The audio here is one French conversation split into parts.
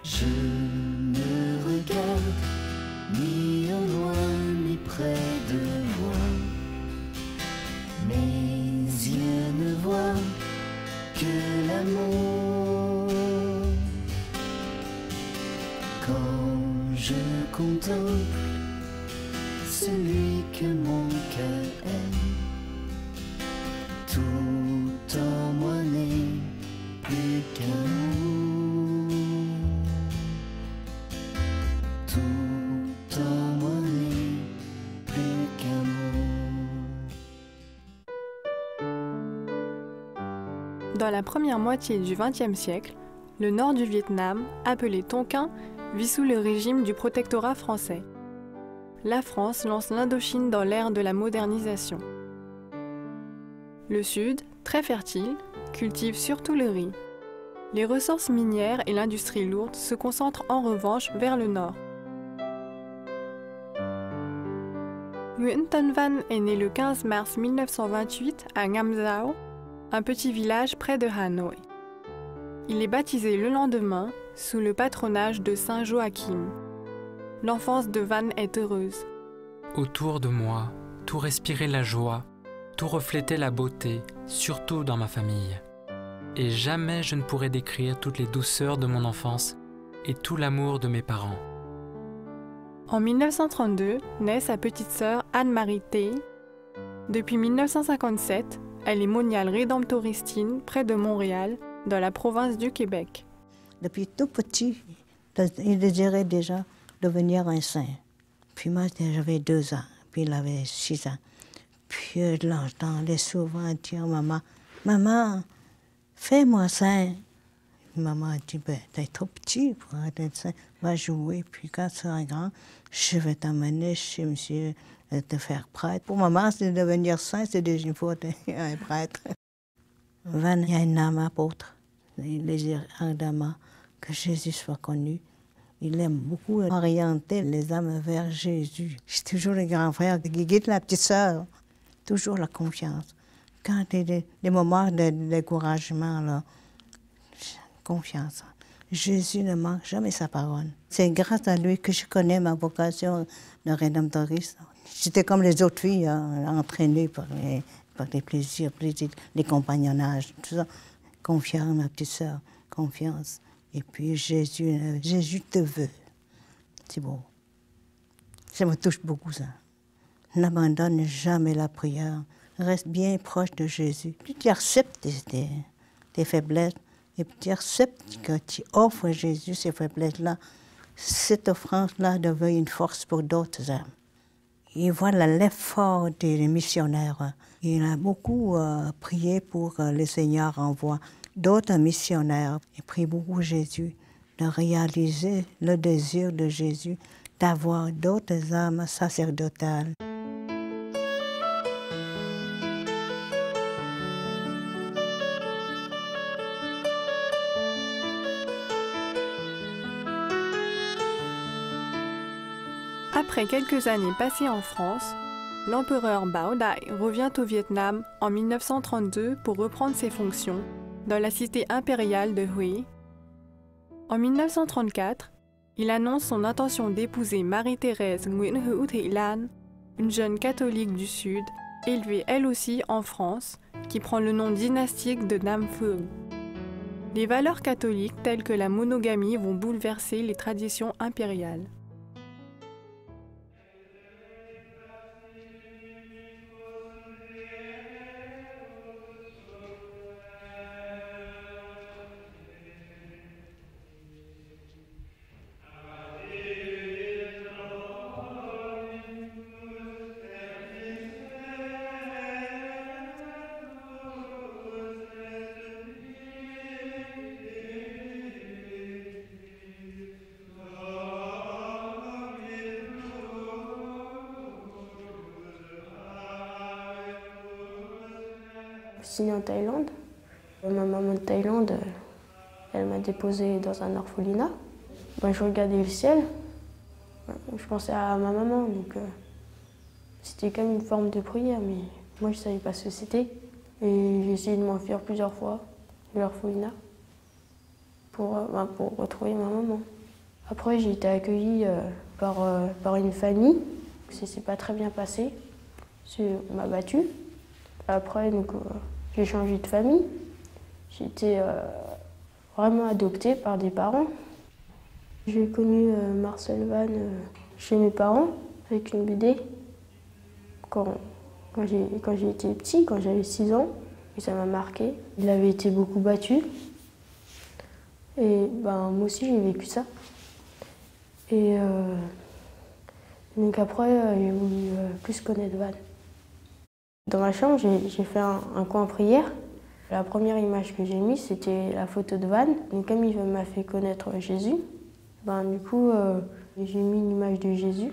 Je me regarde, ni au loin, ni près de moi. Mes yeux ne voient que l'amour. Quand je contemple celui que mon cœur aime, tout en moi n'est plus qu'amour. Tout en moi n'est plus qu'amour. Dans la première moitié du XXe siècle, le nord du Vietnam, appelé Tonkin, vit sous le régime du protectorat français. La France lance l'Indochine dans l'ère de la modernisation. Le sud, très fertile, cultive surtout le riz. Les ressources minières et l'industrie lourde se concentrent en revanche vers le nord. Nguyen Thanh Van est né le 15 mars 1928 à Ngam Giao, un petit village près de Hanoï. Il est baptisé le lendemain sous le patronage de Saint Joachim. L'enfance de Van est heureuse. Autour de moi, tout respirait la joie, tout reflétait la beauté, surtout dans ma famille. Et jamais je ne pourrais décrire toutes les douceurs de mon enfance et tout l'amour de mes parents. En 1932, naît sa petite sœur Anne-Marie Tay. Depuis 1957, elle est moniale rédemptoristine près de Montréal, dans la province du Québec. Depuis tout petit, il désirait déjà devenir un saint. Puis moi, j'avais 2 ans, puis il avait 6 ans. Puis je l'entendais souvent dire, maman, fais-moi saint. Maman a dit, ben, t'es trop petit pour être saint, va jouer. Puis quand tu seras grand, je vais t'emmener chez monsieur te faire prêtre. Pour maman, c'est devenir saint, c'est déjà une faute, un prêtre. Van, il y a une âme apôtre. Il désire ardemment que Jésus soit connu. Il aime beaucoup orienter les âmes vers Jésus. C'est toujours le grand frère qui guide la petite sœur. Toujours la confiance. Quand il y a des moments de découragement, là, confiance. Jésus ne manque jamais sa parole. C'est grâce à lui que je connais ma vocation de rédemptoriste. J'étais comme les autres filles, entraînée par les plaisirs, les compagnonnages, tout ça. Confiance, ma petite sœur, confiance. Et puis Jésus te veut. C'est beau. Ça me touche beaucoup, ça. N'abandonne jamais la prière. Reste bien proche de Jésus. Puis tu acceptes tes faiblesses. Et puis tu acceptes que tu offres à Jésus ces faiblesses-là. Cette offrande-là devient une force pour d'autres âmes. Et voilà l'effort des missionnaires. Il a beaucoup prié pour que le Seigneur envoie d'autres missionnaires. Il prie beaucoup Jésus de réaliser le désir de Jésus d'avoir d'autres âmes sacerdotales. Après quelques années passées en France, l'empereur Bao Dai revient au Vietnam en 1932 pour reprendre ses fonctions dans la cité impériale de Hue. En 1934, il annonce son intention d'épouser Marie-Thérèse Nguyễn Hữu Thị Lan, une jeune catholique du Sud, élevée elle aussi en France, qui prend le nom dynastique de Nam Phuong. Les valeurs catholiques telles que la monogamie vont bouleverser les traditions impériales. Je suis née en Thaïlande. Ma maman de Thaïlande, elle m'a déposée dans un orphelinat. Je regardais le ciel, je pensais à ma maman, donc c'était comme une forme de prière, mais moi je ne savais pas ce que c'était. Et j'ai essayé de m'enfuir plusieurs fois de l'orphelinat. pour retrouver ma maman. Après, j'ai été accueillie par une famille. Ça s'est pas très bien passé. On m'a battue. Après, j'ai changé de famille. J'ai été vraiment adoptée par des parents. J'ai connu Marcel Van chez mes parents avec une BD quand j'ai été petit, quand j'avais 6 ans. Et ça m'a marqué. Il avait été beaucoup battu. Et moi aussi, j'ai vécu ça. Et donc après, j'ai voulu plus connaître Van. Dans ma chambre, j'ai fait un coin prière. La première image que j'ai mise, c'était la photo de Van. Donc comme il m'a fait connaître Jésus, du coup, j'ai mis une image de Jésus.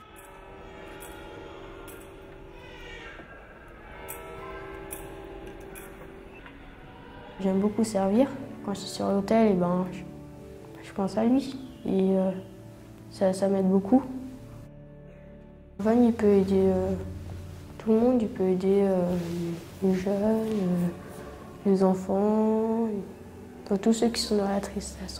J'aime beaucoup servir. Quand je suis sur l'hôtel, je pense à lui. Et ça m'aide beaucoup. Van, il peut aider tout le monde. Il peut aider les jeunes, les enfants, tous ceux qui sont dans la tristesse.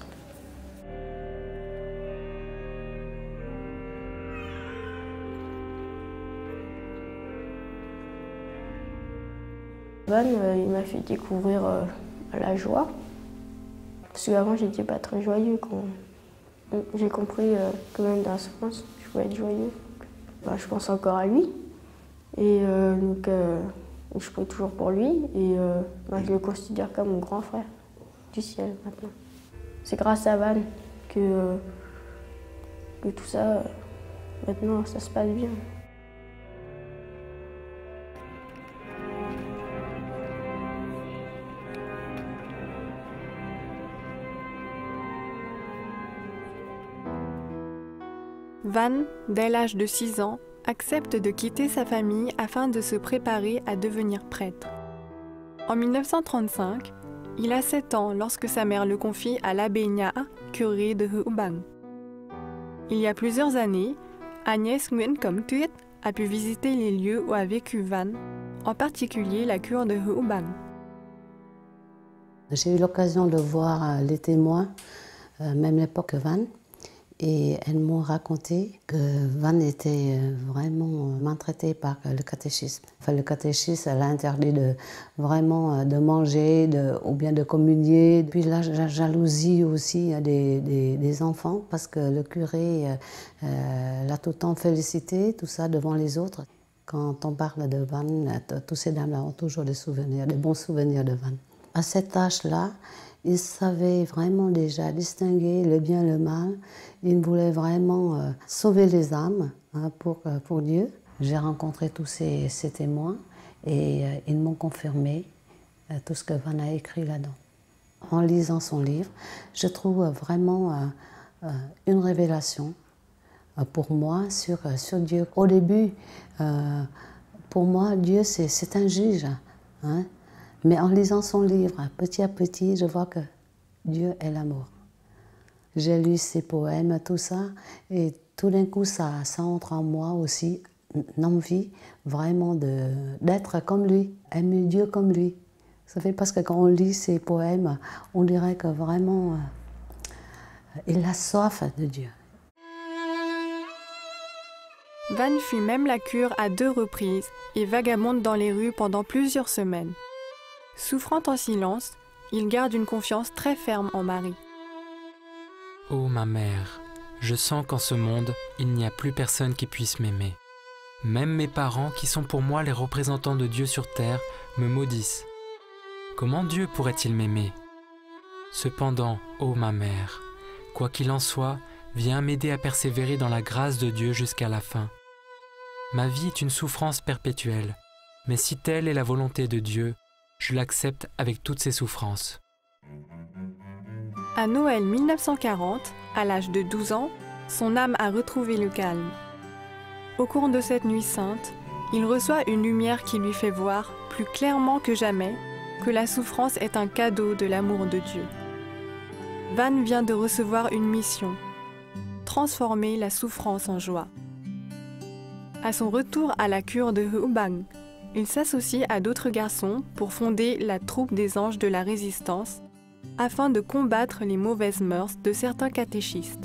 Van, il m'a fait découvrir la joie. Parce qu'avant, j'étais pas très joyeux. Quand j'ai compris que même dans la souffrance, je pouvais être joyeux. Je pense encore à lui. Et je prie toujours pour lui. Et je le considère comme mon grand frère du ciel maintenant. C'est grâce à Van que tout ça, maintenant, ça se passe bien. Van, dès l'âge de 6 ans, accepte de quitter sa famille afin de se préparer à devenir prêtre. En 1935, il a 7 ans lorsque sa mère le confie à l'abbé Nha, curé de Hữu-Bang. Il y a plusieurs années, Agnès Nguyễn Cẩm Tuyết a pu visiter les lieux où a vécu Van, en particulier la cure de Hữu-Bang. J'ai eu l'occasion de voir les témoins, même l'époque Van. Et elles m'ont raconté que Van était vraiment maltraité par le catéchisme. Enfin, le catéchisme l'a interdit de manger ou bien de communier. Puis la jalousie aussi des enfants, parce que le curé l'a tout le temps félicité, tout ça devant les autres. Quand on parle de Van, tous ces dames-là ont toujours des souvenirs, des bons souvenirs de Van. À cet âge-là, il savait vraiment déjà distinguer le bien et le mal. Il voulait vraiment sauver les âmes pour Dieu. J'ai rencontré tous ces témoins et ils m'ont confirmé tout ce que Van a écrit là-dedans. En lisant son livre, je trouve vraiment une révélation pour moi sur Dieu. Au début, pour moi, Dieu c'est un juge. Mais en lisant son livre, petit à petit, je vois que Dieu est l'amour. J'ai lu ses poèmes, tout ça, et tout d'un coup, ça entre en moi aussi une envie vraiment d'être comme lui, aimer Dieu comme lui. Ça fait parce que quand on lit ses poèmes, on dirait que vraiment, il a soif de Dieu. Van fit même la cure à 2 reprises et vagabonde dans les rues pendant plusieurs semaines. Souffrant en silence, il garde une confiance très ferme en Marie. Ô ma mère, je sens qu'en ce monde, il n'y a plus personne qui puisse m'aimer. Même mes parents, qui sont pour moi les représentants de Dieu sur terre, me maudissent. Comment Dieu pourrait-il m'aimer? Cependant, ô ma mère, quoi qu'il en soit, viens m'aider à persévérer dans la grâce de Dieu jusqu'à la fin. Ma vie est une souffrance perpétuelle, mais si telle est la volonté de Dieu, je l'accepte avec toutes ses souffrances. À Noël 1940, à l'âge de 12 ans, son âme a retrouvé le calme. Au cours de cette nuit sainte, il reçoit une lumière qui lui fait voir, plus clairement que jamais, que la souffrance est un cadeau de l'amour de Dieu. Van vient de recevoir une mission, transformer la souffrance en joie. À son retour à la cure de Hữu-Bang, il s'associe à d'autres garçons pour fonder la troupe des anges de la résistance, afin de combattre les mauvaises mœurs de certains catéchistes.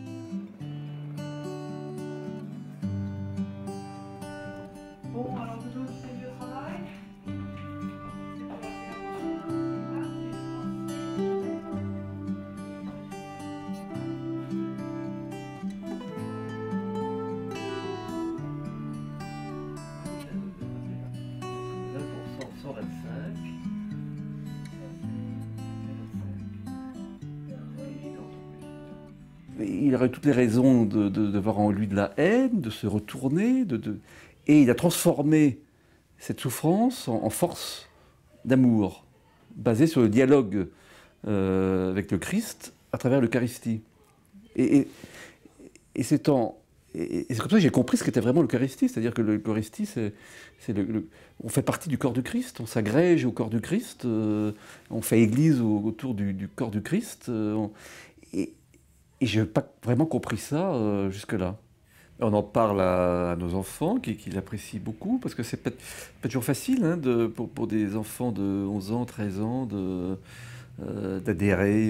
Il aurait toutes les raisons d'avoir en lui de la haine, de se retourner, et il a transformé cette souffrance en force d'amour, basée sur le dialogue avec le Christ à travers l'Eucharistie. Et c'est comme ça que j'ai compris ce qu'était vraiment l'Eucharistie, c'est-à-dire que l'Eucharistie, on fait partie du corps du Christ, on s'agrège au corps du Christ, on fait église autour du corps du Christ, et je n'ai pas vraiment compris ça jusque-là. On en parle à nos enfants qui l'apprécient beaucoup, parce que c'est pas toujours facile hein, pour des enfants de 11 ans, 13 ans d'adhérer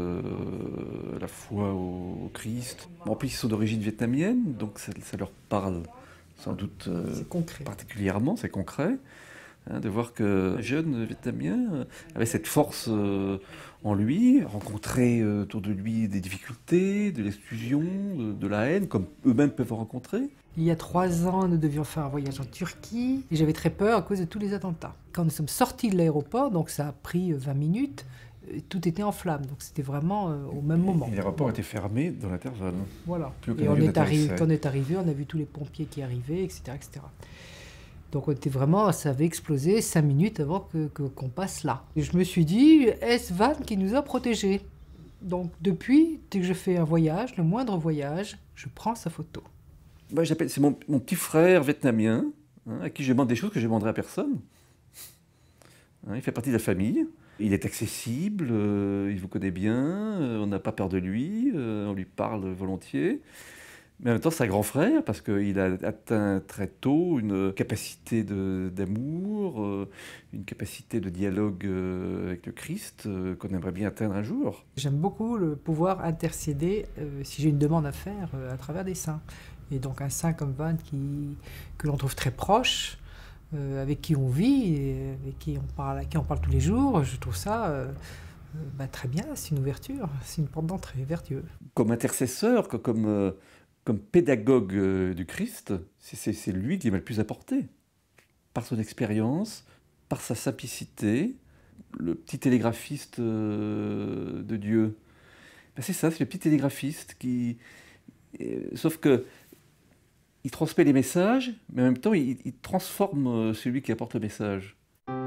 à la foi au Christ. En plus, ils sont d'origine vietnamienne, donc ça leur parle sans doute particulièrement, c'est concret. Hein, de voir que un jeune vietnamien avait cette force en lui, rencontrer autour de lui des difficultés, de l'exclusion, de la haine, comme eux-mêmes peuvent en rencontrer. Il y a 3 ans, nous devions faire un voyage en Turquie et j'avais très peur à cause de tous les attentats. Quand nous sommes sortis de l'aéroport, donc ça a pris 20 minutes, tout était en flammes, donc c'était vraiment au même moment. Et l'aéroport était fermé dans l'intervalle. Voilà. Et quand on est arrivé, on a vu tous les pompiers qui arrivaient, etc. etc. Donc on était vraiment, ça avait explosé 5 minutes avant qu'on passe là. Et je me suis dit, est-ce Van qui nous a protégés? Donc depuis, dès que je fais un voyage, le moindre voyage, je prends sa photo. Moi, c'est mon petit frère vietnamien, hein, à qui je demande des choses que je ne demanderai à personne. Hein, il fait partie de la famille. Il est accessible, il vous connaît bien, on n'a pas peur de lui, on lui parle volontiers. Mais en même temps, c'est un grand frère parce qu'il a atteint très tôt une capacité d'amour, une capacité de dialogue avec le Christ qu'on aimerait bien atteindre un jour. J'aime beaucoup le pouvoir intercéder si j'ai une demande à faire à travers des saints. Et donc un saint comme Van que l'on trouve très proche, avec qui on vit, et avec qui on parle tous les jours, je trouve ça très bien, c'est une ouverture, c'est une porte d'entrée vertueuse. Comme intercesseur, comme pédagogue du Christ, c'est lui qui m'a le plus apporté. Par son expérience, par sa simplicité, le petit télégraphiste de Dieu. Ben c'est ça, c'est le petit télégraphiste qui... sauf que il transmet les messages, mais en même temps, il transforme celui qui apporte le message.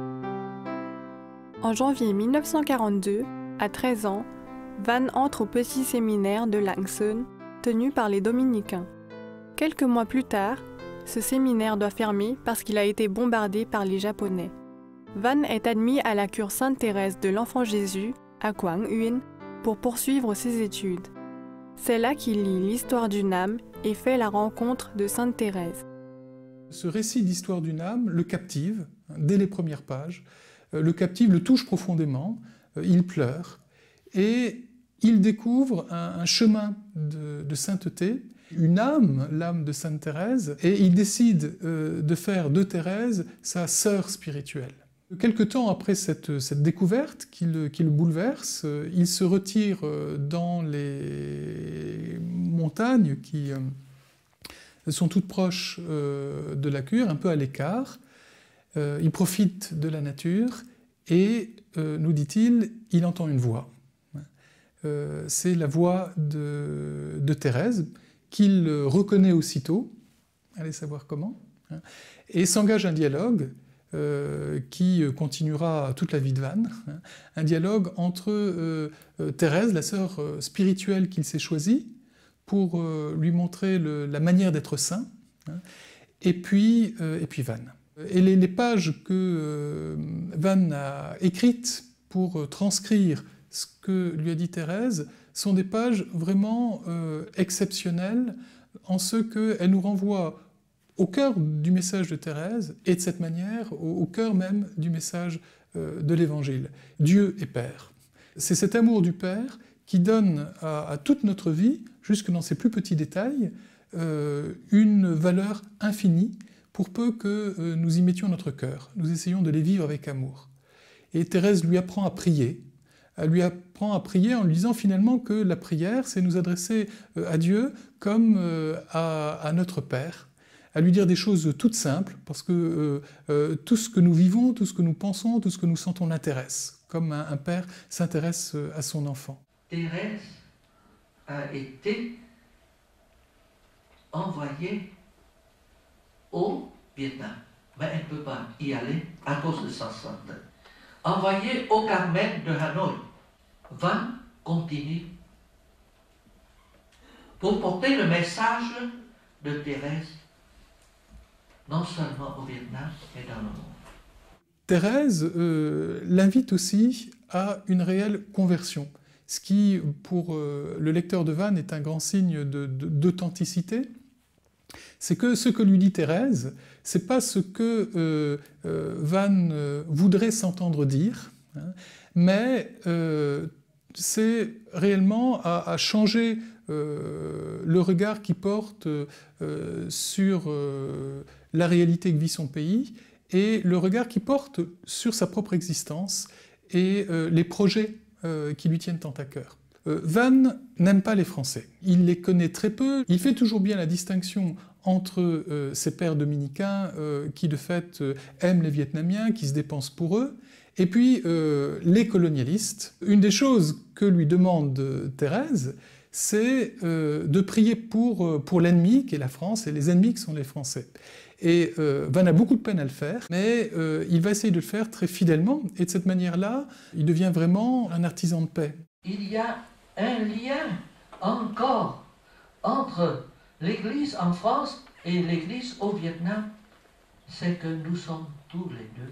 En janvier 1942, à 13 ans, Van entre au petit séminaire de Langson, tenu par les dominicains. Quelques mois plus tard, ce séminaire doit fermer parce qu'il a été bombardé par les Japonais. Van est admis à la cure Sainte-Thérèse de l'Enfant Jésus, à Quang Nguyen, pour poursuivre ses études. C'est là qu'il lit l'histoire d'une âme et fait la rencontre de Sainte Thérèse. Ce récit d'histoire d'une âme le captive, dès les premières pages, le captive, le touche profondément, il pleure, et il découvre un chemin de sainteté, une âme, l'âme de Sainte Thérèse, et il décide de faire de Thérèse sa sœur spirituelle. Quelque temps après cette découverte qui le bouleverse, il se retire dans les montagnes qui sont toutes proches de la cure, un peu à l'écart. Il profite de la nature et, nous dit-il, il entend une voix. C'est la voix de Thérèse qu'il reconnaît aussitôt, allez savoir comment, et s'engage un dialogue qui continuera toute la vie de Van, un dialogue entre Thérèse, la sœur spirituelle qu'il s'est choisie, pour lui montrer la manière d'être saint, et puis Van. Et les pages que Van a écrites pour transcrire ce que lui a dit Thérèse sont des pages vraiment exceptionnelles en ce qu'elles nous renvoient au cœur du message de Thérèse, et de cette manière, au cœur même du message de l'Évangile. Dieu est Père. C'est cet amour du Père qui donne à toute notre vie, jusque dans ses plus petits détails, une valeur infinie, pour peu que nous y mettions notre cœur. Nous essayons de les vivre avec amour. Et Thérèse lui apprend à prier. Elle lui apprend à prier en lui disant finalement que la prière, c'est nous adresser à Dieu comme à notre Père. À lui dire des choses toutes simples, parce que tout ce que nous vivons, tout ce que nous pensons, tout ce que nous sentons l'intéresse, comme un père s'intéresse à son enfant. Thérèse a été envoyée au Vietnam, mais elle ne peut pas y aller à cause de sa santé. Envoyée au Carmel de Hanoï, Van continue pour porter le message de Thérèse, non seulement au Vietnam, mais dans le monde. Thérèse l'invite aussi à une réelle conversion, ce qui, pour le lecteur de Van, est un grand signe d'authenticité. C'est que ce que lui dit Thérèse, c'est pas ce que Van voudrait s'entendre dire, hein, mais c'est réellement à changer le regard qu'il porte sur la réalité que vit son pays et le regard qu'il porte sur sa propre existence et les projets qui lui tiennent tant à cœur. Van n'aime pas les Français. Il les connaît très peu. Il fait toujours bien la distinction entre ces pères dominicains qui, de fait, aiment les Vietnamiens, qui se dépensent pour eux, et puis les colonialistes. Une des choses que lui demande Thérèse, c'est de prier pour l'ennemi, qui est la France, et les ennemis qui sont les Français. Et Van a beaucoup de peine à le faire, mais il va essayer de le faire très fidèlement, et de cette manière-là, il devient vraiment un artisan de paix. Il y a un lien encore entre l'Église en France et l'Église au Vietnam, c'est que nous sommes tous les deux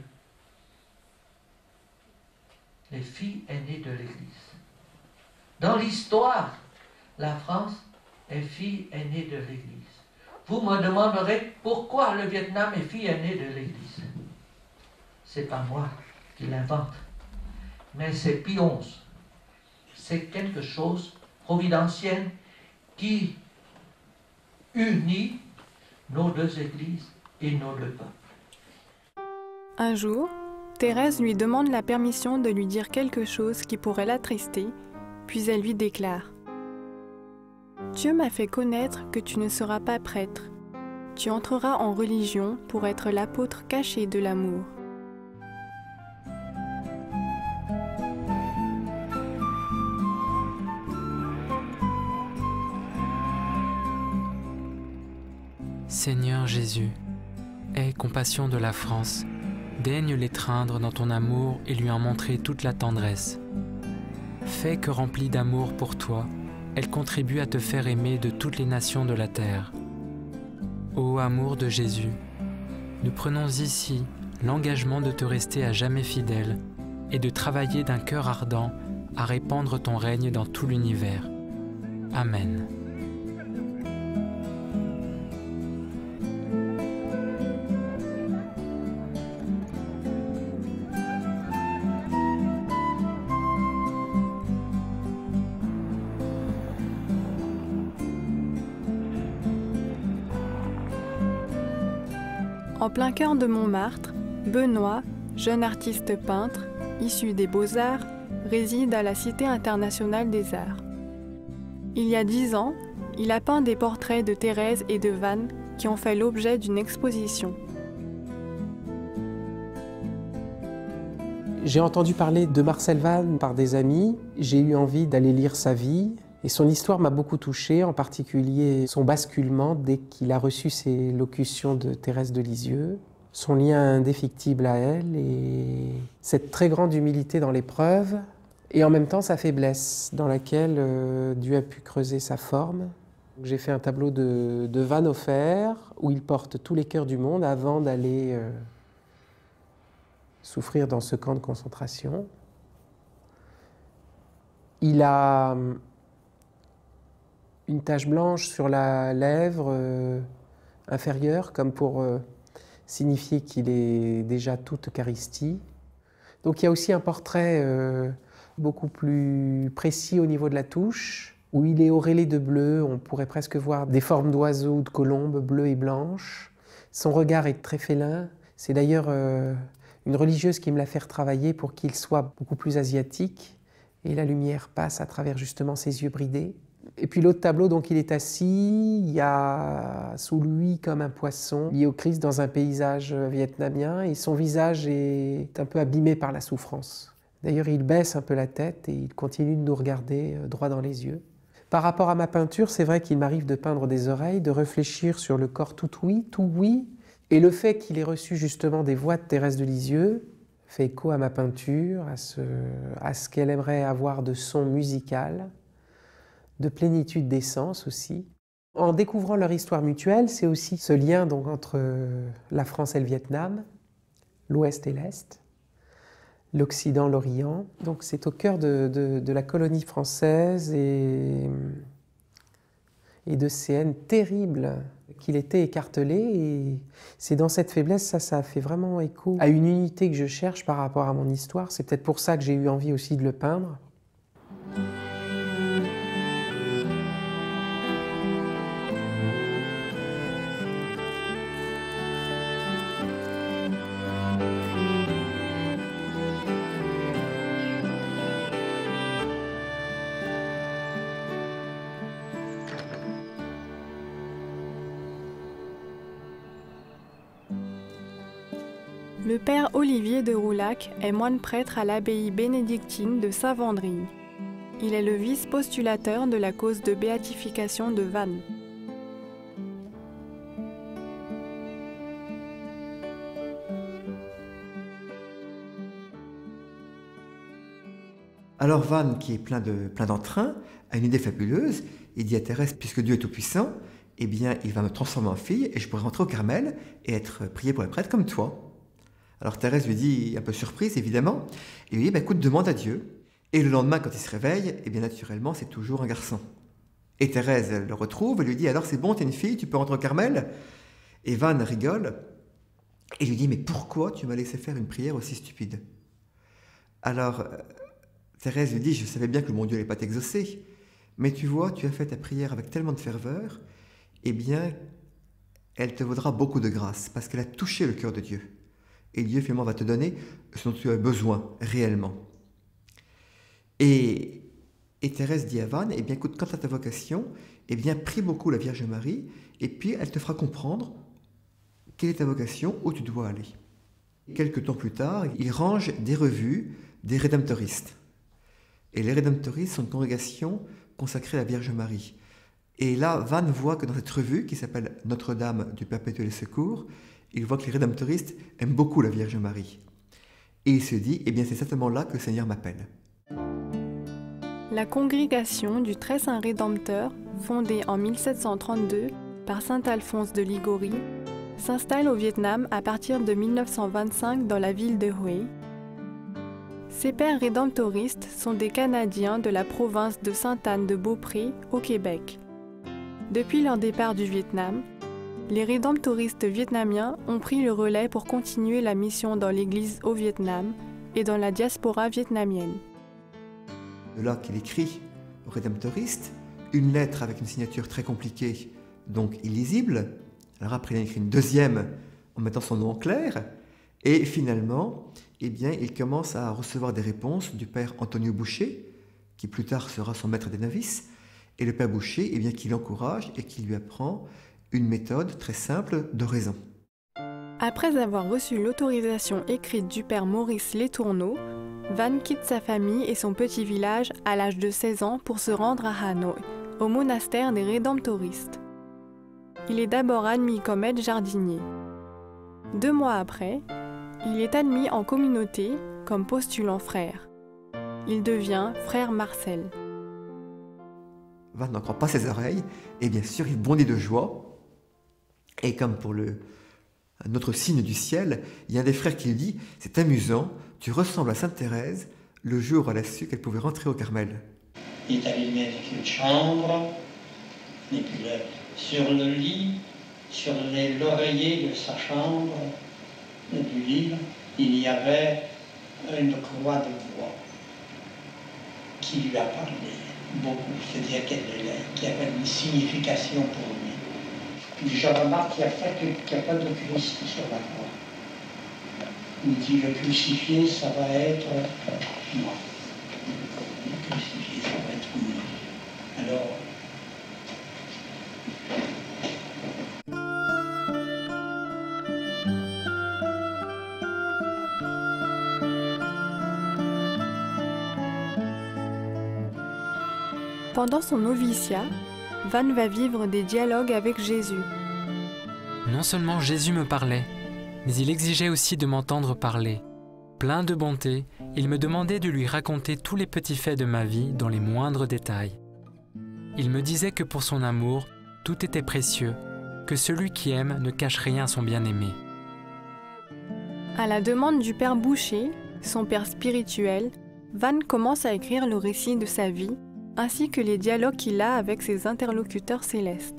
les filles aînées de l'Église. Dans l'histoire, la France est fille aînée de l'Église. Vous me demanderez pourquoi le Vietnam est fille aînée de l'Église. C'est pas moi qui l'invente, mais c'est Pie XI. C'est quelque chose providentiel qui unit nos deux églises et nos deux peuples. Un jour, Thérèse lui demande la permission de lui dire quelque chose qui pourrait l'attrister, puis elle lui déclare « Dieu m'a fait connaître que tu ne seras pas prêtre. Tu entreras en religion pour être l'apôtre caché de l'amour. » Seigneur Jésus, aie compassion de la France, daigne l'étreindre dans ton amour et lui en montrer toute la tendresse. Fais que, remplie d'amour pour toi, elle contribue à te faire aimer de toutes les nations de la terre. Ô amour de Jésus, nous prenons ici l'engagement de te rester à jamais fidèle et de travailler d'un cœur ardent à répandre ton règne dans tout l'univers. Amen. En plein cœur de Montmartre, Benoît, jeune artiste peintre, issu des Beaux-Arts, réside à la Cité internationale des arts. Il y a 10 ans, il a peint des portraits de Thérèse et de Van qui ont fait l'objet d'une exposition. J'ai entendu parler de Marcel Van par des amis, j'ai eu envie d'aller lire sa vie et son histoire m'a beaucoup touché, en particulier son basculement dès qu'il a reçu ses locutions de Thérèse de Lisieux, son lien indéfectible à elle et cette très grande humilité dans l'épreuve et en même temps sa faiblesse dans laquelle Dieu a pu creuser sa forme. J'ai fait un tableau de Van offert où il porte tous les cœurs du monde avant d'aller souffrir dans ce camp de concentration. Il a une tache blanche sur la lèvre inférieure, comme pour signifier qu'il est déjà toute Eucharistie. Donc il y a aussi un portrait beaucoup plus précis au niveau de la touche, où il est auréolé de bleu, on pourrait presque voir des formes d'oiseaux ou de colombes bleues et blanches. Son regard est très félin. C'est d'ailleurs une religieuse qui me l'a fait retravailler pour qu'il soit beaucoup plus asiatique. Et la lumière passe à travers justement ses yeux bridés. Et puis l'autre tableau, donc il est assis, il y a sous lui comme un poisson lié au Christ dans un paysage vietnamien et son visage est un peu abîmé par la souffrance. D'ailleurs, il baisse un peu la tête et il continue de nous regarder droit dans les yeux. Par rapport à ma peinture, c'est vrai qu'il m'arrive de peindre des oreilles, de réfléchir sur le corps tout oui, et le fait qu'il ait reçu justement des voix de Thérèse de Lisieux fait écho à ma peinture, à ce qu'elle aimerait avoir de son musical, de plénitude d'essence aussi. En découvrant leur histoire mutuelle, c'est aussi ce lien donc, entre la France et le Vietnam, l'Ouest et l'Est, l'Occident, l'Orient. Donc c'est au cœur de la colonie française et de ces haines terribles qu'il était écartelé. Et c'est dans cette faiblesse, ça a fait vraiment écho à une unité que je cherche par rapport à mon histoire. C'est peut-être pour ça que j'ai eu envie aussi de le peindre. Le père Olivier de Roulac est moine prêtre à l'abbaye bénédictine de Saint-Vendry. Il est le vice-postulateur de la cause de béatification de Vannes. Alors Vannes, qui est plein d'entrain, a une idée fabuleuse. Il dit à Thérèse, puisque Dieu est tout-puissant, eh bien, il va me transformer en fille et je pourrai rentrer au Carmel et être prié pour être prêtre comme toi. Alors Thérèse lui dit, un peu surprise évidemment, et lui dit, écoute, demande à Dieu. Et le lendemain, quand il se réveille, eh bien naturellement, c'est toujours un garçon. Et Thérèse le retrouve et lui dit, alors c'est bon, t'es une fille, tu peux rentrer au Carmel. Et Vannes rigole et lui dit, mais pourquoi tu m'as laissé faire une prière aussi stupide? Alors Thérèse lui dit, je savais bien que mon Dieu n'allait pas t'exaucer, mais tu vois, tu as fait ta prière avec tellement de ferveur, eh bien, elle te vaudra beaucoup de grâce, parce qu'elle a touché le cœur de Dieu. Et Dieu, finalement, va te donner ce dont tu as besoin, réellement. Et Thérèse dit à Vannes, eh bien, écoute, quant à ta vocation, eh bien, prie beaucoup la Vierge Marie, et puis elle te fera comprendre quelle est ta vocation, où tu dois aller. Quelques temps plus tard, il range des revues des Rédemptoristes. Et les Rédemptoristes sont une congrégation consacrée à la Vierge Marie. Et là, Vannes voit que dans cette revue, qui s'appelle Notre-Dame du Perpétuel Secours, il voit que les Rédemptoristes aiment beaucoup la Vierge Marie. Et il se dit, eh bien c'est certainement là que le Seigneur m'appelle. La congrégation du Très Saint Rédempteur, fondée en 1732 par saint Alphonse de Liguori, s'installe au Vietnam à partir de 1925 dans la ville de Huế. Ces pères rédemptoristes sont des Canadiens de la province de Sainte-Anne-de-Beaupré, au Québec. Depuis leur départ du Vietnam, les rédemptoristes vietnamiens ont pris le relais pour continuer la mission dans l'Église au Vietnam et dans la diaspora vietnamienne. De là qu'il écrit aux rédemptoristes une lettre avec une signature très compliquée, donc illisible. Alors après, il a écrit une deuxième en mettant son nom en clair. Et finalement, eh bien, il commence à recevoir des réponses du père Antonio Boucher, qui plus tard sera son maître des novices. Et le père Boucher, eh bien, qui l'encourage et qui lui apprend une méthode très simple d'oraison. Après avoir reçu l'autorisation écrite du père Maurice Letourneau, Vannes quitte sa famille et son petit village à l'âge de 16 ans pour se rendre à Hanoï, au monastère des Rédemptoristes. Il est d'abord admis comme aide-jardinier. 2 mois après, il est admis en communauté comme postulant frère. Il devient frère Marcel. Vannes n'en croit pas ses oreilles et bien sûr il bondit de joie. Et comme pour un autre signe du ciel, il y a un des frères qui lui dit « C'est amusant, tu ressembles à Sainte Thérèse le jour où elle a su qu'elle pouvait rentrer au Carmel. » Il est allumé avec une chambre, et puis sur le lit, sur l'oreiller de sa chambre, du livre, il y avait une croix de bois. qui lui a parlé beaucoup, c'est-à-dire qui avait une signification pour lui. Puis je remarque qu'il n'y a pas de Christ sur la croix. Il dit le crucifié, ça va être moi. Le crucifié, ça va être moi. Alors, Pendant son noviciat, Van va vivre des dialogues avec Jésus. Non seulement Jésus me parlait, mais il exigeait aussi de m'entendre parler. Plein de bonté, il me demandait de lui raconter tous les petits faits de ma vie dans les moindres détails. Il me disait que pour son amour, tout était précieux, que celui qui aime ne cache rien à son bien-aimé. À la demande du père Boucher, son père spirituel, Van commence à écrire le récit de sa vie, ainsi que les dialogues qu'il a avec ses interlocuteurs célestes.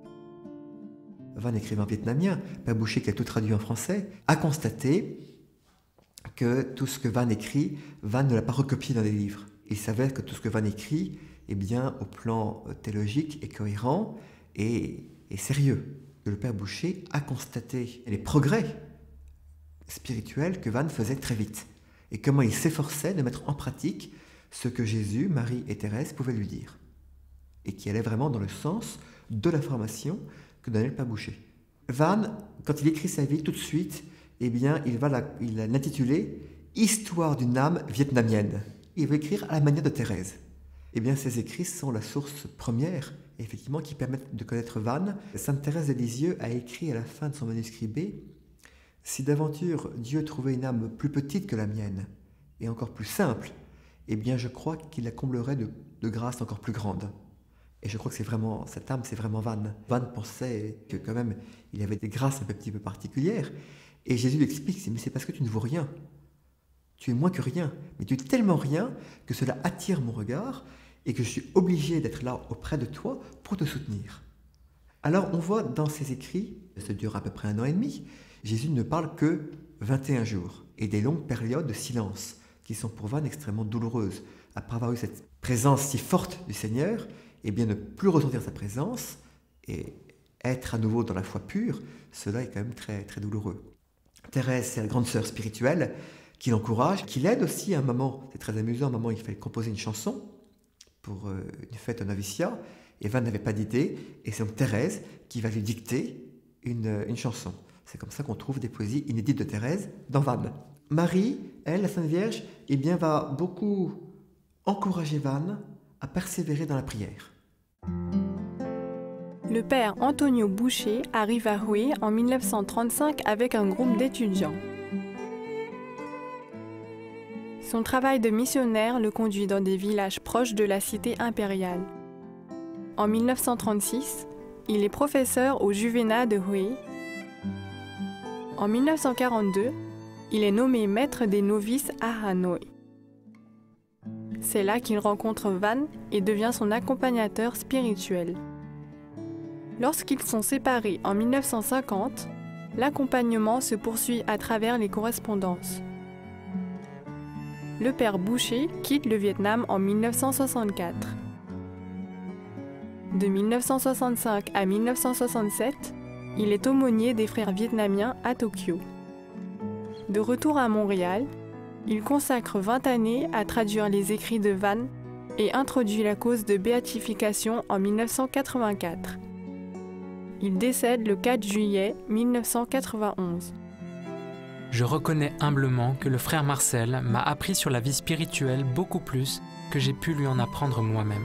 Van, écrivain vietnamien, père Boucher qui a tout traduit en français, a constaté que tout ce que Van écrit, Van ne l'a pas recopié dans des livres. Il savait que tout ce que Van écrit, eh bien, au plan théologique, est cohérent et sérieux. Le père Boucher a constaté les progrès spirituels que Van faisait très vite et comment il s'efforçait de mettre en pratique ce que Jésus, Marie et Thérèse pouvaient lui dire et qui allait vraiment dans le sens de la formation que donnait le père Boucher. Van, quand il écrit sa vie, tout de suite, eh bien, il l'a intitulé « Histoire d'une âme vietnamienne ». Il veut écrire à la manière de Thérèse. Eh bien, ces écrits sont la source première, effectivement, qui permettent de connaître Van. Sainte Thérèse de Lisieux a écrit à la fin de son manuscrit B « Si d'aventure Dieu trouvait une âme plus petite que la mienne, et encore plus simple, eh bien, je crois qu'il la comblerait de grâces encore plus grandes. » Et je crois que c'est vraiment, cette âme, c'est vraiment Van. Van pensait que quand même, il avait des grâces un petit peu particulières. Et Jésus lui explique, mais c'est parce que tu ne vaux rien. Tu es moins que rien, mais tu es tellement rien que cela attire mon regard et que je suis obligé d'être là auprès de toi pour te soutenir. Alors on voit dans ses écrits, ça dure à peu près 1 an et demi, Jésus ne parle que 21 jours et des longues périodes de silence qui sont pour Van extrêmement douloureuses. Après avoir eu cette présence si forte du Seigneur, et bien ne plus ressentir sa présence et être à nouveau dans la foi pure, cela est quand même très, très douloureux. Thérèse, c'est la grande sœur spirituelle qui l'encourage, qui l'aide aussi à un moment, c'est très amusant, à un moment il fallait composer une chanson pour une fête au noviciat, et Van n'avait pas d'idée, et c'est donc Thérèse qui va lui dicter une chanson. C'est comme ça qu'on trouve des poésies inédites de Thérèse dans Van. Marie, elle, la Sainte Vierge, eh bien, va beaucoup encourager Van à persévérer dans la prière. Le père Antonio Boucher arrive à Hue en 1935 avec un groupe d'étudiants. Son travail de missionnaire le conduit dans des villages proches de la cité impériale. En 1936, il est professeur au Juvénat de Hue. En 1942, il est nommé maître des novices à Hanoï. C'est là qu'il rencontre Van et devient son accompagnateur spirituel. Lorsqu'ils sont séparés en 1950, l'accompagnement se poursuit à travers les correspondances. Le père Boucher quitte le Vietnam en 1964. De 1965 à 1967, il est aumônier des frères vietnamiens à Tokyo. De retour à Montréal, il consacre 20 années à traduire les écrits de Van et introduit la cause de béatification en 1984. Il décède le 4 juillet 1991. Je reconnais humblement que le frère Marcel m'a appris sur la vie spirituelle beaucoup plus que j'ai pu lui en apprendre moi-même.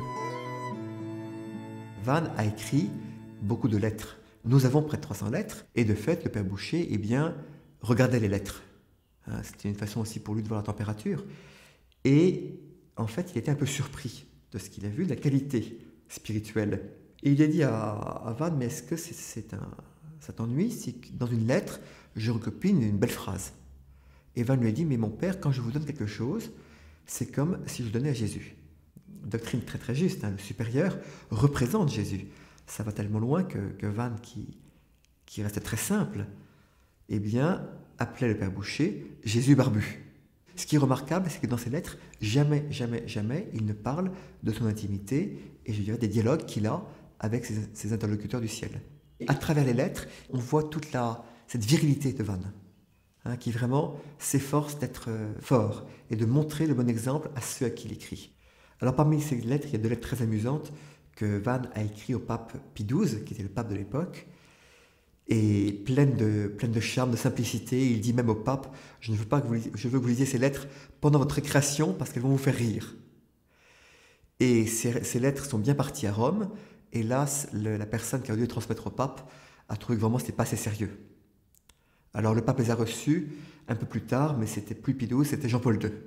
Van a écrit beaucoup de lettres. Nous avons près de 300 lettres, et de fait, le père Boucher, eh bien, regardait les lettres. C'était une façon aussi pour lui de voir la température. Et en fait, il était un peu surpris de ce qu'il a vu, de la qualité spirituelle. Et il a dit à Van, mais est-ce que ça t'ennuie si dans une lettre, je recopie une belle phrase? Et Van lui a dit, mais mon père, quand je vous donne quelque chose, c'est comme si je donnais à Jésus. Doctrine très très juste, le supérieur représente Jésus. Ça va tellement loin que Van, qui restait très simple, eh bien, appelait le père Boucher Jésus barbu. Ce qui est remarquable, c'est que dans ses lettres, jamais, jamais, jamais, il ne parle de son intimité et je dirais des dialogues qu'il a avec ses interlocuteurs du ciel. Et à travers les lettres, on voit toute cette virilité de Van, hein, qui vraiment s'efforce d'être fort et de montrer le bon exemple à ceux à qui il écrit. Alors parmi ces lettres, il y a deux lettres très amusantes que Van a écrites au pape Pie XII, qui était le pape de l'époque, et pleine de charme, de simplicité. Il dit même au pape, je veux que vous lisiez ces lettres pendant votre récréation parce qu'elles vont vous faire rire. Et ces lettres sont bien parties à Rome. Hélas, la personne qui a dû les transmettre au pape a trouvé que vraiment ce n'était pas assez sérieux. Alors le pape les a reçus un peu plus tard, mais c'était plus Pie XII, c'était Jean-Paul II.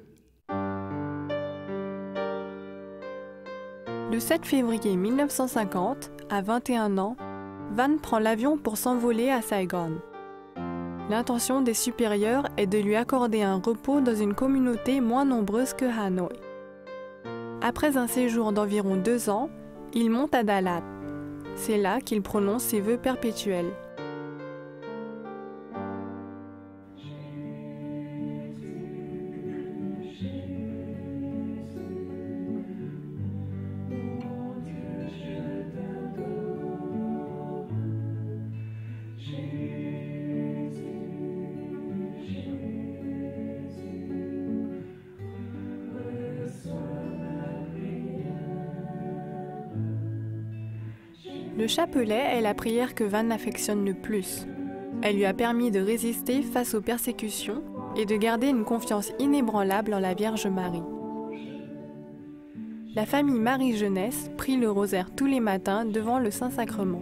Le 7 février 1950, à 21 ans, Van prend l'avion pour s'envoler à Saigon. L'intention des supérieurs est de lui accorder un repos dans une communauté moins nombreuse que Hanoï. Après un séjour d'environ 2 ans, il monte à Dalat. C'est là qu'il prononce ses vœux perpétuels. Le chapelet est la prière que Van affectionne le plus. Elle lui a permis de résister face aux persécutions et de garder une confiance inébranlable en la Vierge Marie. La famille Marie-Jeunesse prie le rosaire tous les matins devant le Saint-Sacrement.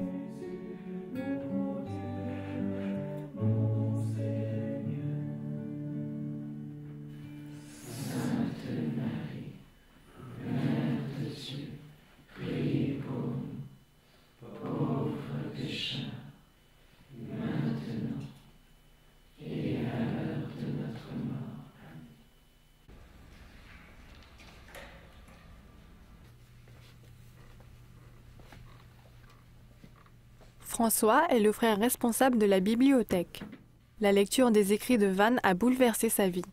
François est le frère responsable de la bibliothèque. La lecture des écrits de Van a bouleversé sa vie.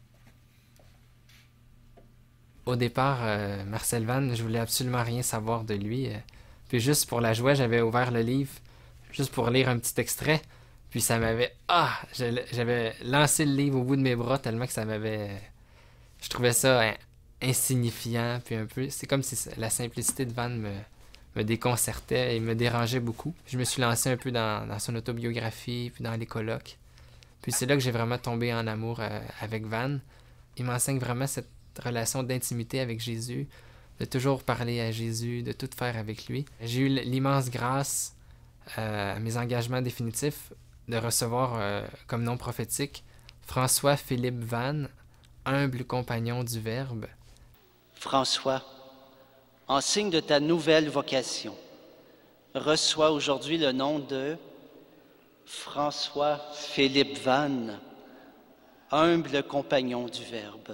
Au départ, Marcel Van, je voulais absolument rien savoir de lui. Puis juste pour la joie, j'avais ouvert le livre, juste pour lire un petit extrait. Puis ça m'avait... j'avais lancé le livre au bout de mes bras tellement que ça m'avait... Je trouvais ça insignifiant, puis un peu... C'est comme si la simplicité de Van me déconcertait et me dérangeait beaucoup. Je me suis lancé un peu dans son autobiographie, puis dans les colloques. Puis c'est là que j'ai vraiment tombé en amour avec Van. Il m'enseigne vraiment cette relation d'intimité avec Jésus, de toujours parler à Jésus, de tout faire avec lui. J'ai eu l'immense grâce à mes engagements définitifs de recevoir comme nom prophétique François-Philippe Van, humble compagnon du Verbe. François, en signe de ta nouvelle vocation, reçois aujourd'hui le nom de François-Philippe Van, humble compagnon du Verbe,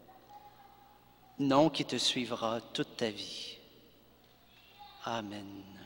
nom qui te suivra toute ta vie. Amen.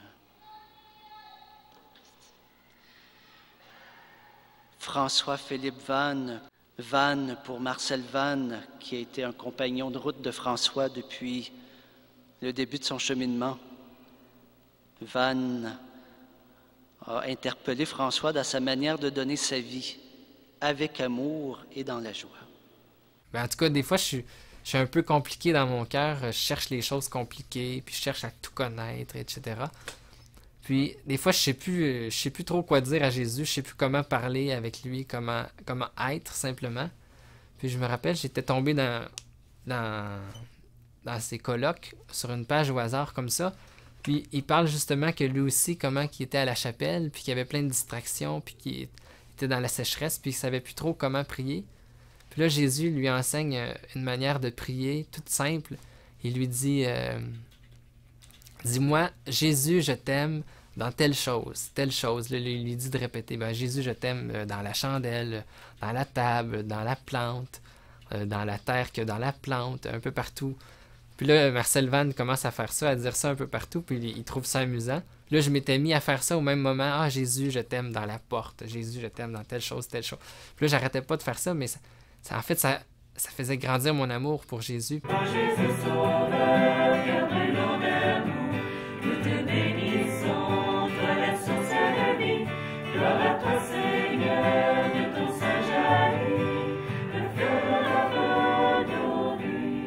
François-Philippe Van, Van pour Marcel Van, qui a été un compagnon de route de François depuis le début de son cheminement. Van a interpellé François dans sa manière de donner sa vie, avec amour et dans la joie. En tout cas, des fois, je suis un peu compliqué dans mon cœur. Je cherche les choses compliquées, puis je cherche à tout connaître, etc. Puis, des fois, je sais plus trop quoi dire à Jésus. Je sais plus comment parler avec lui, comment être, simplement. Puis, je me rappelle, j'étais tombé dans ses colloques, sur une page au hasard comme ça. Puis il parle justement que lui aussi, comment il était à la chapelle, puis qu'il y avait plein de distractions, puis qu'il était dans la sécheresse, puis qu'il ne savait plus trop comment prier. Puis là, Jésus lui enseigne une manière de prier toute simple. Il lui dit « Dis-moi, Jésus, je t'aime dans telle chose. » Là, il lui dit de répéter « Jésus, je t'aime dans la chandelle, dans la table, dans la plante, dans la terre que dans la plante, un peu partout. » Puis là, Marcel Van commence à faire ça, à dire ça un peu partout, puis il trouve ça amusant. Là, je m'étais mis à faire ça au même moment. « Ah, Jésus, je t'aime dans la porte. Jésus, je t'aime dans telle chose, telle chose. » Puis là, j'arrêtais pas de faire ça, mais en fait, ça faisait grandir mon amour pour Jésus. Jésus sauveur, cœur brûlant d'amour, nous te bénissons, toi la source de vie. Gloire à toi Seigneur, de ton sein jaillit, le feu lave nos vies.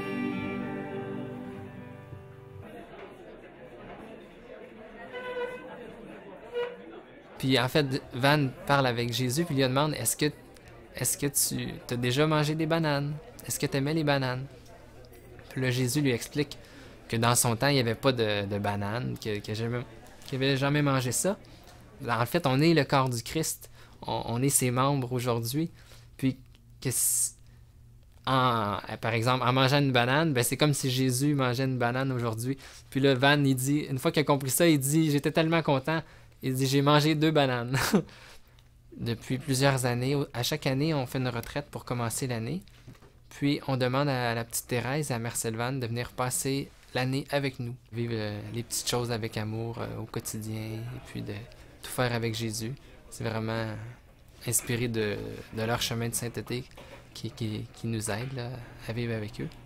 Puis en fait, Van parle avec Jésus puis lui demande, est-ce que tu as déjà mangé des bananes? Est-ce que tu aimais les bananes? Puis là, Jésus lui explique que dans son temps, il n'y avait pas de bananes, qu'il n'avait jamais mangé ça. En fait, on est le corps du Christ. On est ses membres aujourd'hui. Puis, par exemple, en mangeant une banane, ben, c'est comme si Jésus mangeait une banane aujourd'hui. Puis là, Van, il dit, une fois qu'il a compris ça, il dit, j'étais tellement content. Il dit, j'ai mangé 2 bananes. Depuis plusieurs années, à chaque année, on fait une retraite pour commencer l'année. Puis, on demande à la petite Thérèse et à Marcel Van de venir passer l'année avec nous. Vivre les petites choses avec amour au quotidien et puis de tout faire avec Jésus. C'est vraiment inspiré de leur chemin de sainteté qui nous aide là, à vivre avec eux.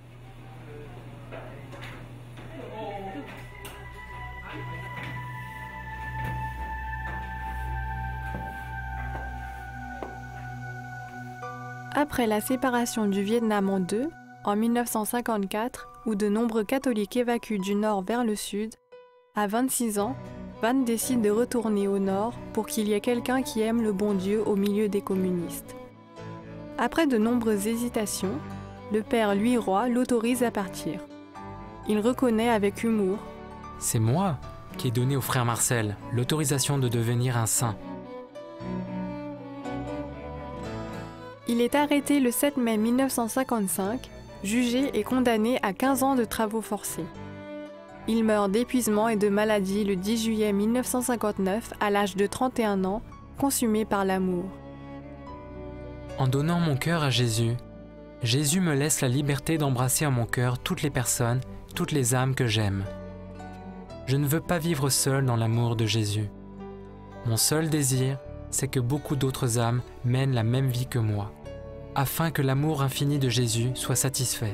Après la séparation du Vietnam en deux, en 1954, où de nombreux catholiques évacuent du nord vers le sud, à 26 ans, Van décide de retourner au nord pour qu'il y ait quelqu'un qui aime le bon Dieu au milieu des communistes. Après de nombreuses hésitations, le père Louis Roy l'autorise à partir. Il reconnaît avec humour « C'est moi qui ai donné au frère Marcel l'autorisation de devenir un saint. » Il est arrêté le 7 mai 1955, jugé et condamné à 15 ans de travaux forcés. Il meurt d'épuisement et de maladie le 10 juillet 1959 à l'âge de 31 ans, consumé par l'amour. En donnant mon cœur à Jésus, Jésus me laisse la liberté d'embrasser en mon cœur toutes les personnes, toutes les âmes que j'aime. Je ne veux pas vivre seul dans l'amour de Jésus. Mon seul désir, c'est que beaucoup d'autres âmes mènent la même vie que moi, afin que l'amour infini de Jésus soit satisfait.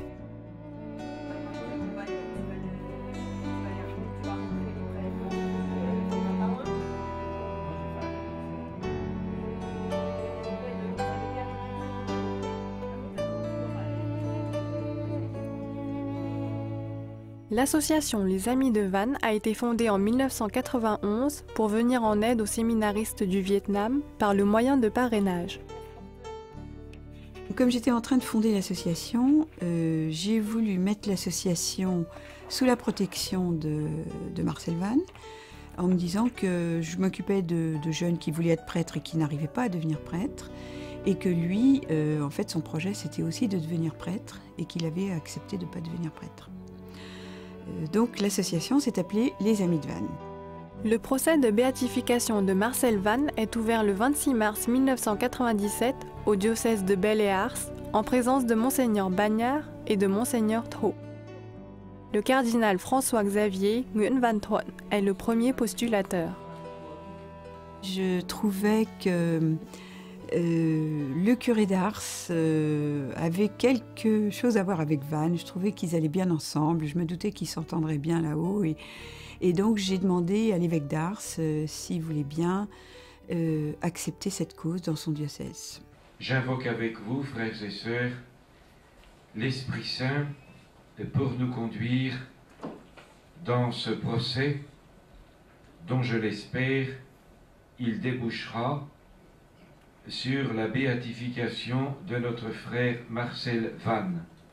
L'association Les Amis de Van a été fondée en 1991 pour venir en aide aux séminaristes du Vietnam par le moyen de parrainage. Comme j'étais en train de fonder l'association, j'ai voulu mettre l'association sous la protection de Marcel Van, en me disant que je m'occupais de jeunes qui voulaient être prêtres et qui n'arrivaient pas à devenir prêtres, et que lui, en fait, son projet, c'était aussi de devenir prêtre, et qu'il avait accepté de ne pas devenir prêtre. Donc l'association s'est appelée Les Amis de Van. Le procès de béatification de Marcel Van est ouvert le 26 mars 1997 au diocèse de Bel-Ars, en présence de Monseigneur Bagnard et de Monseigneur Tho. Le cardinal François-Xavier Nguyen Van Thuận est le premier postulateur. Je trouvais que le curé d'Ars avait quelque chose à voir avec Van. Je trouvais qu'ils allaient bien ensemble. Je me doutais qu'ils s'entendraient bien là-haut. Et donc j'ai demandé à l'évêque d'Ars s'il voulait bien accepter cette cause dans son diocèse. J'invoque avec vous, frères et sœurs, l'Esprit Saint pour nous conduire dans ce procès dont, je l'espère, il débouchera sur la béatification de notre frère Marcel Van.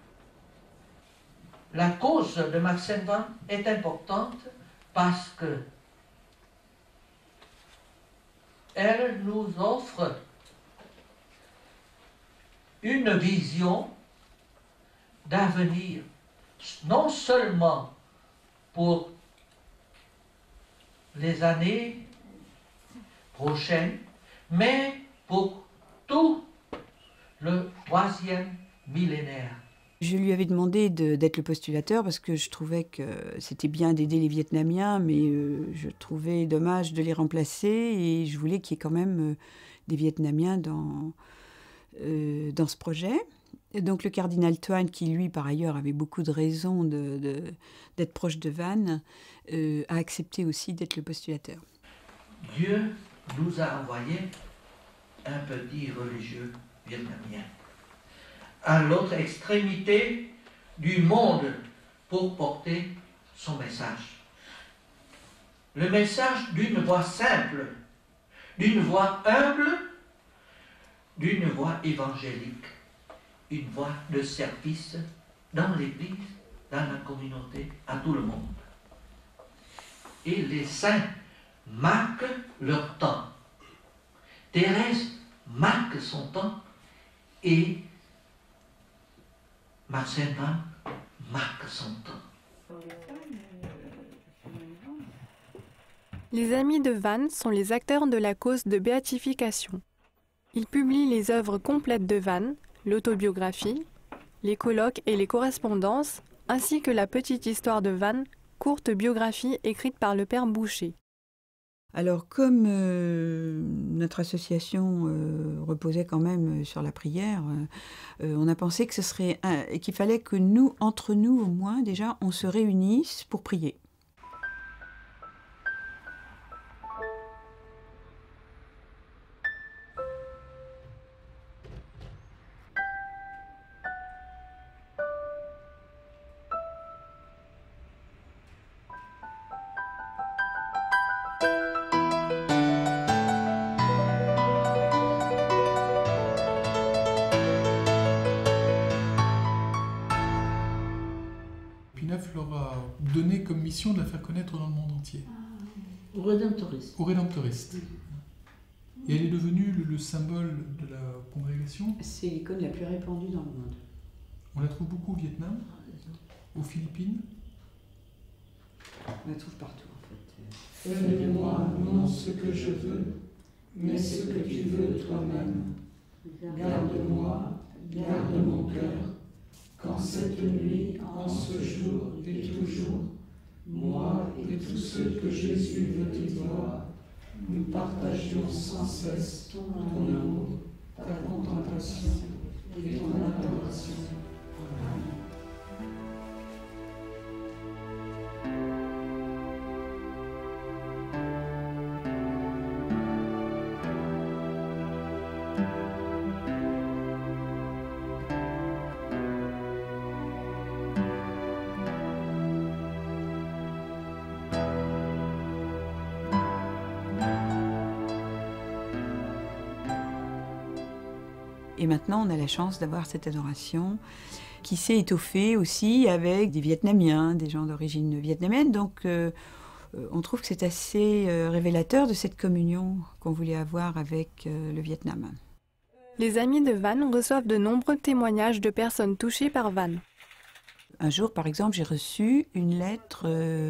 La cause de Marcel Van est importante parce que elle nous offre une vision d'avenir, non seulement pour les années prochaines, mais pour tout le 3e millénaire. Je lui avais demandé d'être le postulateur parce que je trouvais que c'était bien d'aider les Vietnamiens, mais je trouvais dommage de les remplacer et je voulais qu'il y ait quand même des Vietnamiens dans ce projet. Et donc le cardinal Toine, qui lui, par ailleurs, avait beaucoup de raisons d'être proche de Van, a accepté aussi d'être le postulateur. Dieu nous a envoyé un petit religieux vietnamien à l'autre extrémité du monde pour porter son message. Le message d'une voix simple, d'une voix humble, d'une voix évangélique, une voix de service dans l'Église, dans la communauté, à tout le monde. Et les saints marquent leur temps. Thérèse marque son temps et Marcel Van marque son temps. Les amis de Van sont les acteurs de la cause de béatification. Ils publient les œuvres complètes de Van, l'autobiographie, les colloques et les correspondances, ainsi que la petite histoire de Van, courte biographie écrite par le père Boucher. Alors, comme notre association reposait quand même sur la prière, on a pensé que qu'il fallait que nous, entre nous au moins, déjà, on se réunisse pour prier. Leur a donné comme mission de la faire connaître dans le monde entier. Aux Rédemptoristes. Aux Rédemptoristes. Et elle est devenue le symbole de la congrégation. C'est l'icône la plus répandue dans le monde. On la trouve beaucoup au Vietnam, aux Philippines. On la trouve partout en fait. Fais de moi non ce que je veux, mais ce que tu veux toi-même. Garde-moi, garde mon cœur. Qu'en cette nuit, en ce jour et toujours, moi et tous ceux que Jésus veut y voir, nous partagions sans cesse ton amour, ta contemplation et ton adoration. Amen. Et maintenant, on a la chance d'avoir cette adoration qui s'est étoffée aussi avec des Vietnamiens, des gens d'origine vietnamienne. Donc, on trouve que c'est assez révélateur de cette communion qu'on voulait avoir avec le Vietnam. Les amis de Van reçoivent de nombreux témoignages de personnes touchées par Van. Un jour, par exemple, j'ai reçu une lettre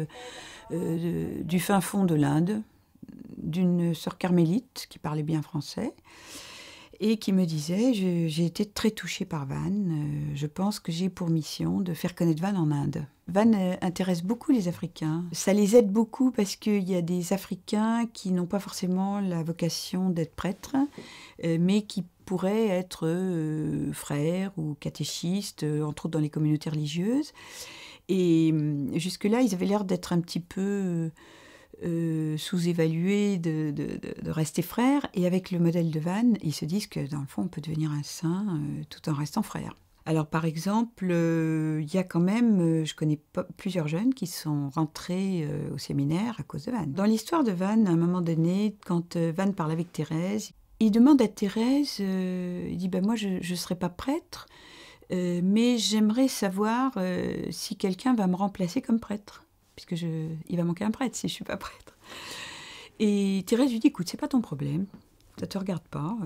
du fin fond de l'Inde, d'une sœur carmélite qui parlait bien français, et qui me disait « J'ai été très touchée par Van, je pense que j'ai pour mission de faire connaître Van en Inde ». Van intéresse beaucoup les Africains. Ça les aide beaucoup parce qu'il y a des Africains qui n'ont pas forcément la vocation d'être prêtres, mais qui pourraient être frères ou catéchistes, entre autres dans les communautés religieuses. Et jusque-là, ils avaient l'air d'être un petit peu sous-évalués, de rester frères. Et avec le modèle de Van, ils se disent que dans le fond, on peut devenir un saint tout en restant frère. Alors par exemple, il y a quand même, je connais plusieurs jeunes qui sont rentrés au séminaire à cause de Van. Dans l'histoire de Van, à un moment donné, quand Van parle avec Thérèse, il demande à Thérèse, il dit moi je ne serai pas prêtre, mais j'aimerais savoir si quelqu'un va me remplacer comme prêtre, puisque il va manquer un prêtre si je ne suis pas prêtre. Et Thérèse lui dit, écoute, c'est pas ton problème, ça ne te regarde pas,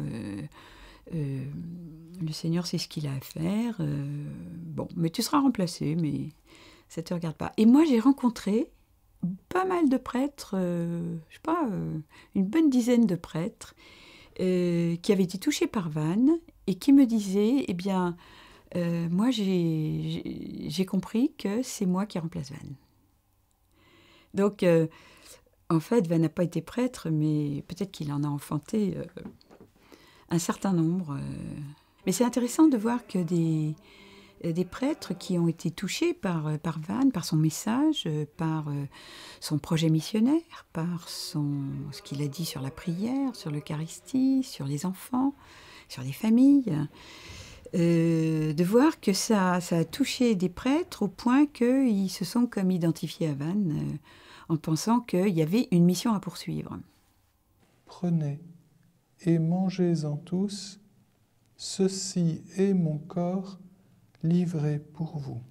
le Seigneur sait ce qu'il a à faire, bon, mais tu seras remplacé, mais ça ne te regarde pas. Et moi, j'ai rencontré pas mal de prêtres, je sais pas, une bonne dizaine de prêtres, qui avaient été touchés par Van et qui me disaient, eh bien, moi, j'ai compris que c'est moi qui remplace Van. Donc, en fait, Van n'a pas été prêtre, mais peut-être qu'il en a enfanté un certain nombre Mais c'est intéressant de voir que des prêtres qui ont été touchés par Van, par son message, par son projet missionnaire, par ce qu'il a dit sur la prière, sur l'Eucharistie, sur les enfants, sur les familles, de voir que ça a touché des prêtres au point qu'ils se sont comme identifiés à Van en pensant qu'il y avait une mission à poursuivre. Prenez et mangez-en tous, ceci est mon corps livré pour vous.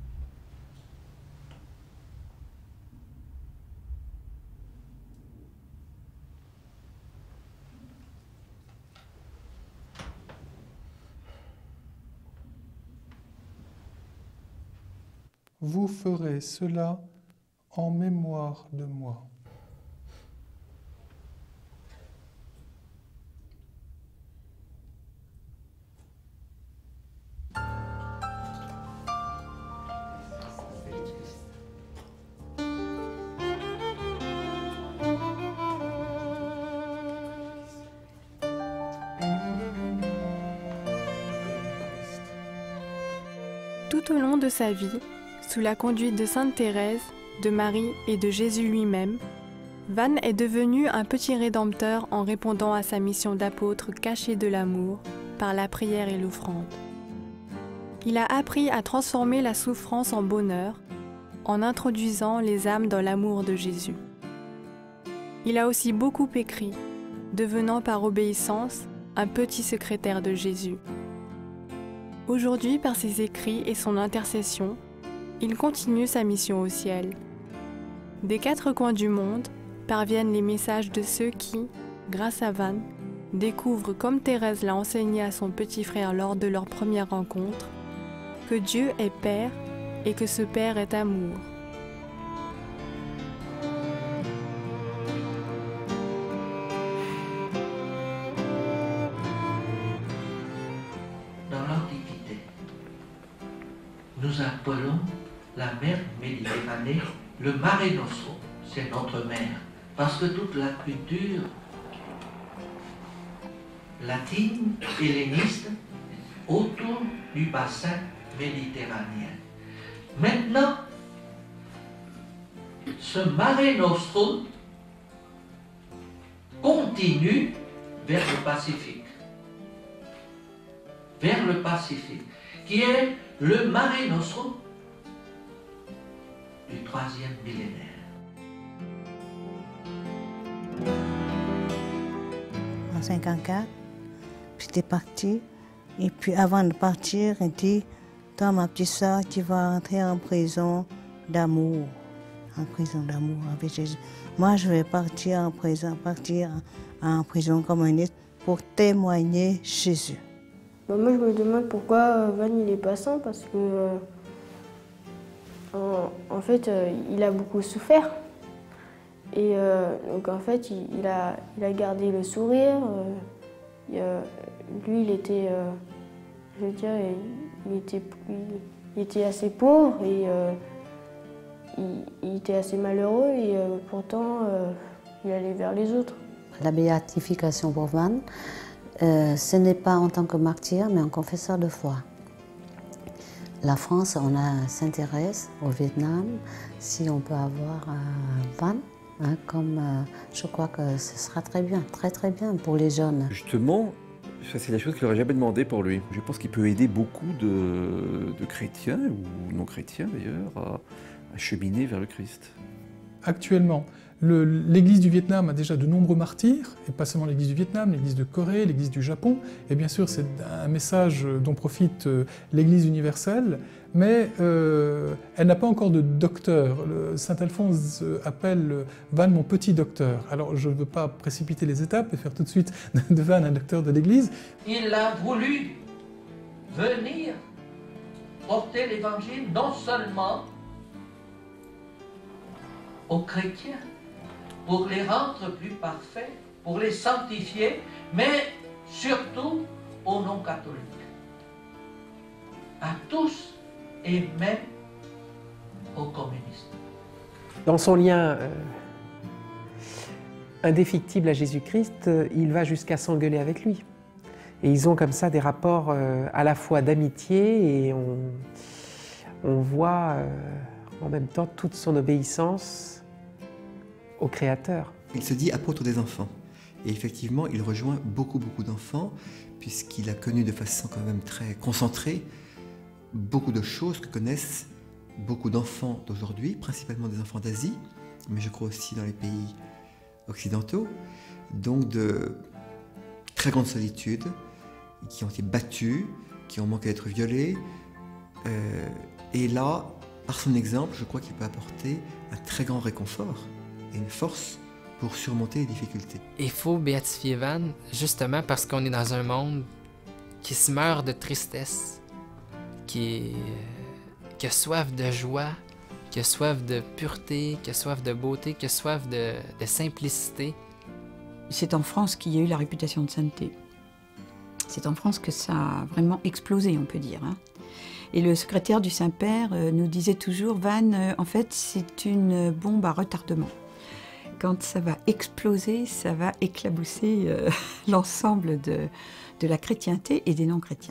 Vous ferez cela en mémoire de moi. Tout au long de sa vie, sous la conduite de Sainte Thérèse, de Marie et de Jésus lui-même, Van est devenu un petit rédempteur en répondant à sa mission d'apôtre caché de l'amour par la prière et l'offrande. Il a appris à transformer la souffrance en bonheur en introduisant les âmes dans l'amour de Jésus. Il a aussi beaucoup écrit, devenant par obéissance un petit secrétaire de Jésus. Aujourd'hui, par ses écrits et son intercession, il continue sa mission au ciel. Des quatre coins du monde parviennent les messages de ceux qui, grâce à Van, découvrent, comme Thérèse l'a enseigné à son petit frère lors de leur première rencontre, que Dieu est Père et que ce Père est amour. Dans l'Antiquité, nous appelons la mer Méditerranée le Mare Nostrum, c'est notre mer, parce que toute la culture latine, helléniste, autour du bassin méditerranéen. Maintenant, ce Mare Nostrum continue vers le Pacifique. Vers le Pacifique, qui est le Mare Nostrum du 3e millénaire. En 1954, j'étais partie. Et puis avant de partir, il dit, toi ma petite soeur, tu vas entrer en prison d'amour. En prison d'amour avec Jésus. Moi, je vais partir en prison communiste pour témoigner Jésus. Moi, je me demande pourquoi Van il est passant, parce que en fait, il a beaucoup souffert. Et donc en fait, il a gardé le sourire. Lui, il était, je veux dire, il était assez pauvre et il était assez malheureux et pourtant, il allait vers les autres. La béatification pour Van, ce n'est pas en tant que martyr, mais en confesseur de foi. La France, on a Sainte Thérèse au Vietnam. Si on peut avoir Van, comme je crois que ce sera très bien pour les jeunes. Justement, ça c'est la chose qu'il n'aurait jamais demandé pour lui. Je pense qu'il peut aider beaucoup de chrétiens, ou non chrétiens d'ailleurs, à cheminer vers le Christ. Actuellement, l'Église du Vietnam a déjà de nombreux martyrs, et pas seulement l'Église du Vietnam, l'Église de Corée, l'Église du Japon, et bien sûr c'est un message dont profite l'Église universelle, mais elle n'a pas encore de docteur. Saint Alphonse appelle Van mon petit docteur. Alors je ne veux pas précipiter les étapes et faire tout de suite de Van un docteur de l'Église. Il a voulu venir porter l'Évangile non seulement aux chrétiens, pour les rendre plus parfaits, pour les sanctifier, mais surtout aux non-catholiques. À tous et même aux communistes. Dans son lien indéfectible à Jésus-Christ, il va jusqu'à s'engueuler avec lui. Et ils ont comme ça des rapports à la fois d'amitié et on voit en même temps toute son obéissance au Créateur. Il se dit apôtre des enfants. Et effectivement, il rejoint beaucoup d'enfants, puisqu'il a connu de façon quand même très concentrée beaucoup de choses que connaissent beaucoup d'enfants d'aujourd'hui, principalement des enfants d'Asie, mais je crois aussi dans les pays occidentaux. Donc de très grande solitude, qui ont été battus, qui ont manqué d'être violés. Et là, par son exemple, je crois qu'il peut apporter un très grand réconfort et une force pour surmonter les difficultés. Il faut béatifier Van, justement parce qu'on est dans un monde qui se meurt de tristesse, qui a soif de joie, qui a soif de pureté, qui a soif de beauté, qui a soif de simplicité. C'est en France qu'il y a eu la réputation de sainteté. C'est en France que ça a vraiment explosé, on peut dire. Et le secrétaire du Saint-Père nous disait toujours, Van, en fait, c'est une bombe à retardement. Quand ça va exploser, ça va éclabousser l'ensemble de la chrétienté et des non-chrétiens.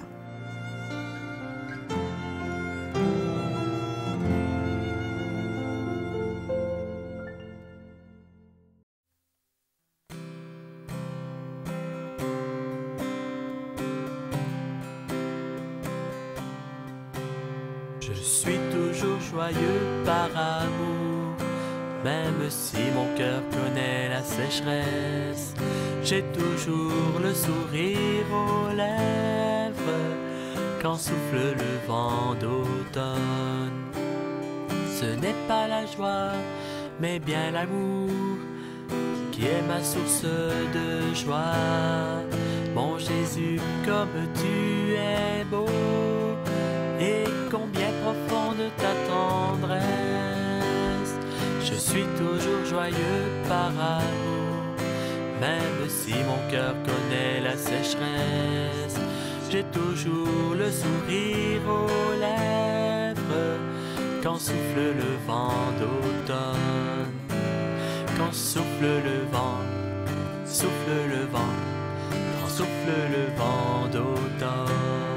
Je suis toujours joyeux par amour, même si mon cœur connaît la sécheresse. J'ai toujours le sourire aux lèvres quand souffle le vent d'automne. Ce n'est pas la joie, mais bien l'amour qui est ma source de joie. Mon Jésus, comme tu es beau, et combien profonde ta tendresse. Je suis toujours joyeux par amour, même si mon cœur connaît la sécheresse. J'ai toujours le sourire aux lèvres quand souffle le vent d'automne. Quand souffle le vent, quand souffle le vent d'automne.